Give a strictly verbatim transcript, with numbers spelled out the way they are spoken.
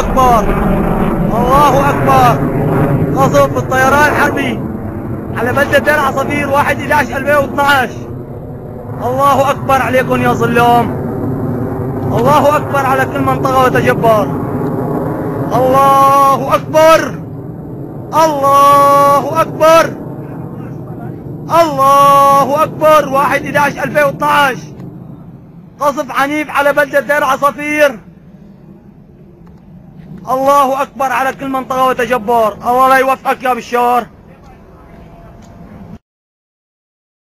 أكبر الله أكبر. قصف بالطيران الحربي على بلدة دير عصافير واحد إحدى عشر ألفين واثنعش. الله أكبر عليكم يا ظلام. الله أكبر على كل من طغى وتجبر. الله أكبر الله أكبر الله أكبر. واحد إحدى عشر ألفين واثنعش قصف عنيف على بلدة دير عصافير. الله أكبر على كل من طغى وتجبر. الله لا يوفقك يا بشار.